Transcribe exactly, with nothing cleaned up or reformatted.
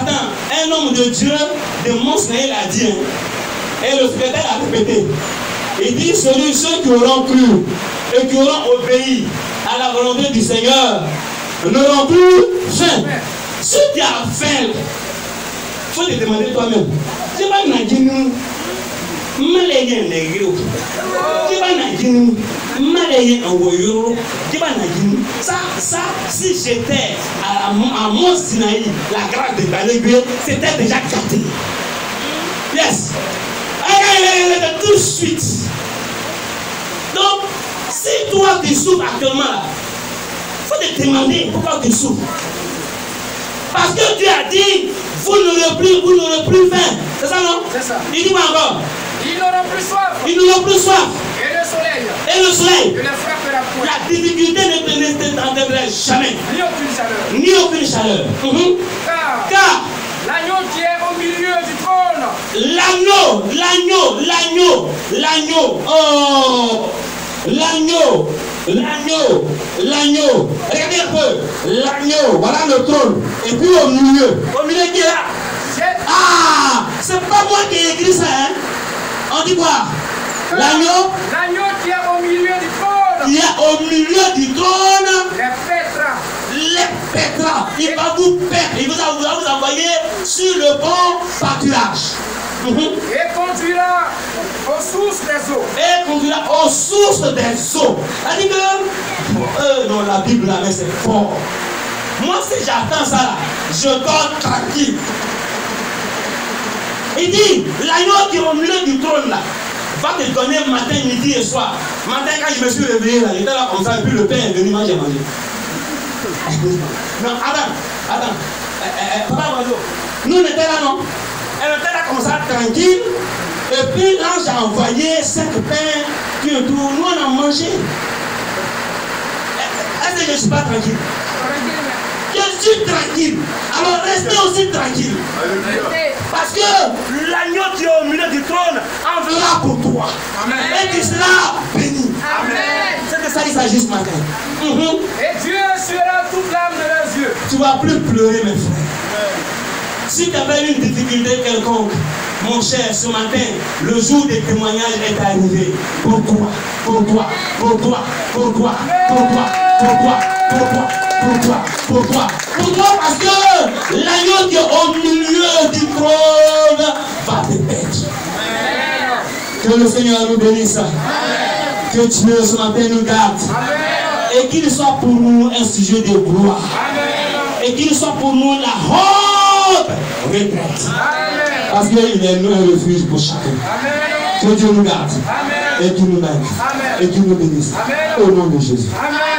Attends, un homme de Dieu, de Monseigneur l'a dit, hein, et le secrétaire a répété. Il dit, celui, ceux qui auront cru et qui auront obéi à la volonté du Seigneur n'auront plus faim. Si tu as faim, il faut te demander toi-même. Tu vas nous dire, Malayens négro, tu vas nous dire, Malayens en voyou, tu vas nous dire, ça, ça, si j'étais à, à Mont Sinaï, la grâce de Balégué, c'était déjà gâté. Yes. Tout de suite. Donc, si toi tu souffres actuellement, il faut te demander pourquoi tu souffres. Parce que Dieu a dit, vous n'aurez plus, vous n'aurez plus faim. C'est ça, non? C'est ça. Il dit quoi encore? Ils n'auront plus soif. Ils n'auront plus soif. Et le soleil. Et le soleil. Ne les frappera point. La difficulté ne te n'enlèvera jamais. Ni aucune chaleur. Ni aucune chaleur. Mm-hmm. Car, Car l'agneau qui est au milieu du trône. L'agneau, l'agneau, l'agneau, l'agneau. Oh, l'agneau, l'agneau, l'agneau. Regardez un peu. L'agneau, voilà le trône. Et puis au milieu. Au milieu qui est là. Ah, c'est pas moi qui ai écrit ça, hein. On dit quoi? L'agneau. L'agneau qui est au milieu du trône. Qui est au milieu du trône. Les pétras. Les pétras. Il va vous perdre. Il va vous, vous envoyer sur le bon pâturage. Mm-hmm. Et conduira aux sources des eaux. Et conduira aux sources des eaux. C'est-à-dire que, euh, non, la Bible là, mais c'est fort. Moi, si j'attends ça là, je dors tranquille. Il dit, l'agneau qui est au milieu du trône là, va te donner matin, midi et soir. Matin, quand je me suis réveillé là, j'étais là comme ça, et puis le pain est venu, moi j'ai mangé. Non, Adam, Adam, euh, euh, papa Oiseau, nous on était là, non? Elle était là comme ça, tranquille. Et puis là, j'ai envoyé cinq pains, puis tout, nous on a mangé. Est-ce que je ne suis pas tranquille? Je suis tranquille. Alors restez aussi tranquille. Parce que l'agneau qui est au milieu du trône enverra pour toi. Amen. Et tu seras béni. Amen. C'est de ça qu'il s'agit ce matin. Mm-hmm. Et Dieu essuiera toute larme de leurs yeux. Tu ne vas plus pleurer, mes frères. Si tu avais une difficulté quelconque, mon cher, ce matin, le jour des témoignages est arrivé. Pourquoi? Pourquoi? Pourquoi? Pourquoi? Pourquoi? Pourquoi? Pourquoi? Pourquoi? Pourquoi? Pourquoi? Parce que l'agneau qui est au milieu du trône va te perdre. Que le Seigneur nous bénisse. Que Dieu ce matin nous garde. Amen. Et qu'il soit pour nous un sujet de gloire. Amen. Et qu'il soit pour nous la haute retraite. Amen. Parce qu'il est nous un refuge pour chacun. Amen. Que Dieu nous garde. Amen. Et qu'il nous aide. Et qu'il nous bénisse. Amen. Au nom de Jésus. Amen.